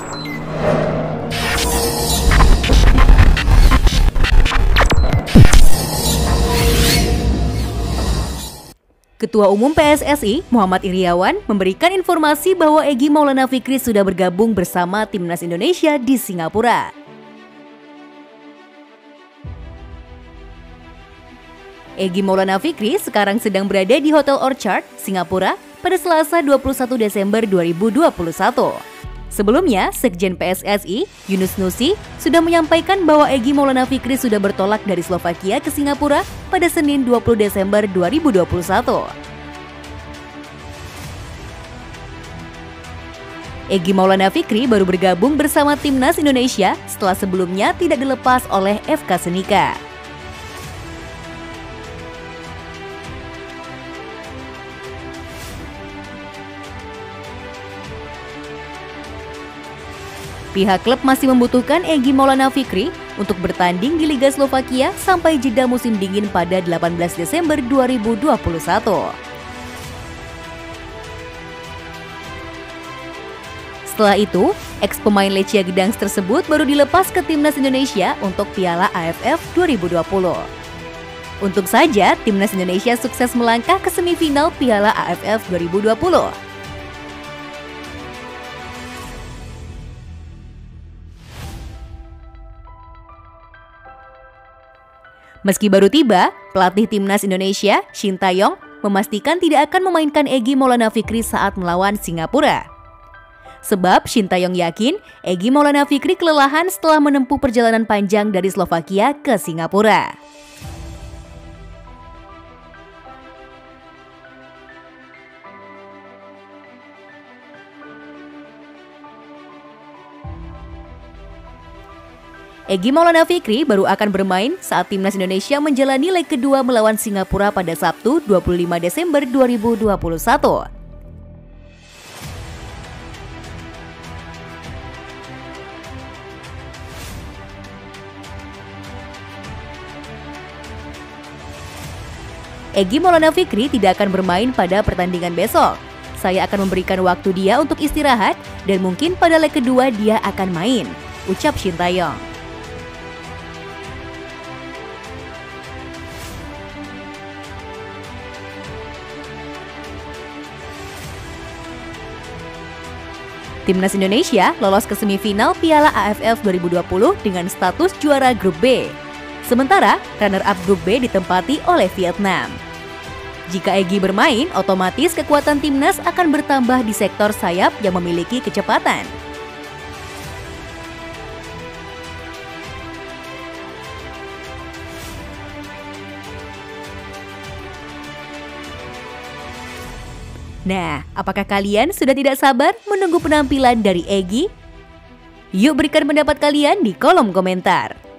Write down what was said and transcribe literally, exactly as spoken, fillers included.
Ketua Umum P S S I, Muhammad Iryawan, memberikan informasi bahwa Egy Maulana Fikri sudah bergabung bersama Timnas Indonesia di Singapura. Egy Maulana Fikri sekarang sedang berada di Hotel Orchard, Singapura pada Selasa dua puluh satu Desember dua ribu dua puluh satu. Sebelumnya, Sekjen P S S I, Yunus Nusi, sudah menyampaikan bahwa Egy Maulana Fikri sudah bertolak dari Slovakia ke Singapura pada Senin dua puluh Desember dua ribu dua puluh satu. Egy Maulana Fikri baru bergabung bersama Timnas Indonesia setelah sebelumnya tidak dilepas oleh F K Senika. Pihak klub masih membutuhkan Egy Maulana Fikri untuk bertanding di Liga Slovakia sampai jeda musim dingin pada delapan belas Desember dua ribu dua puluh satu. Setelah itu, ex pemain Lechia Gdansk tersebut baru dilepas ke Timnas Indonesia untuk Piala A F F dua ribu dua puluh. Untung saja, Timnas Indonesia sukses melangkah ke semifinal Piala A F F dua ribu dua puluh. Meski baru tiba, pelatih Timnas Indonesia, Shin Tae-yong, memastikan tidak akan memainkan Egy Maulana Fikri saat melawan Singapura. Sebab Shin Tae-yong yakin Egy Maulana Fikri kelelahan setelah menempuh perjalanan panjang dari Slovakia ke Singapura. Egy Maulana Fikri baru akan bermain saat Timnas Indonesia menjalani leg kedua melawan Singapura pada Sabtu dua puluh lima Desember dua ribu dua puluh satu. Egy Maulana Fikri tidak akan bermain pada pertandingan besok. Saya akan memberikan waktu dia untuk istirahat dan mungkin pada leg kedua dia akan main, ucap Shin Tae-yong. Timnas Indonesia lolos ke semifinal Piala A F F dua ribu dua puluh dengan status juara grup B. Sementara runner-up grup B ditempati oleh Vietnam. Jika Egy bermain, otomatis kekuatan timnas akan bertambah di sektor sayap yang memiliki kecepatan. Nah, apakah kalian sudah tidak sabar menunggu penampilan dari Egy? Yuk berikan pendapat kalian di kolom komentar.